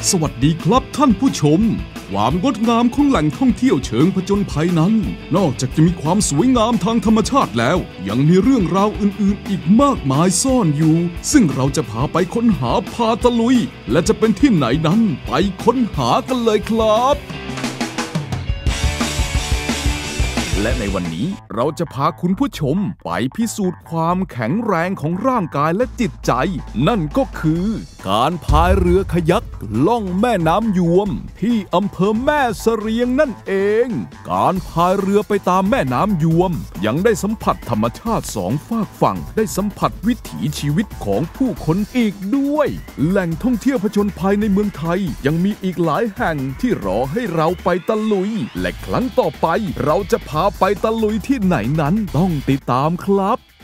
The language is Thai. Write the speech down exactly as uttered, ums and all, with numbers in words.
สวัสดีครับท่านผู้ชมความงดงามของแหล่งท่องเที่ยวเชิงผจญภัยนั้นนอกจากจะมีความสวยงามทางธรรมชาติแล้วยังมีเรื่องราวอื่นๆอีกมากมายซ่อนอยู่ซึ่งเราจะพาไปค้นหาพาตะลุยและจะเป็นที่ไหนนั้นไปค้นหากันเลยครับและในวันนี้เราจะพาคุณผู้ชมไปพิสูจน์ความแข็งแรงของร่างกายและจิตใจนั่นก็คือการพายเรือคายักล่องแม่น้ำยวมที่อำเภอแม่เสรียงนั่นเองการพายเรือไปตามแม่น้ำยวมยังได้สัมผัสธรรมชาติสองฝากฝั่งได้สัมผัสวิถีชีวิตของผู้คนอีกด้วยแหล่งท่องเที่ยวผจญภัยในเมืองไทยยังมีอีกหลายแห่งที่รอให้เราไปตะลุยและครั้งต่อไปเราจะพาไปตะลุยที่ไหนนั้นต้องติดตามครับ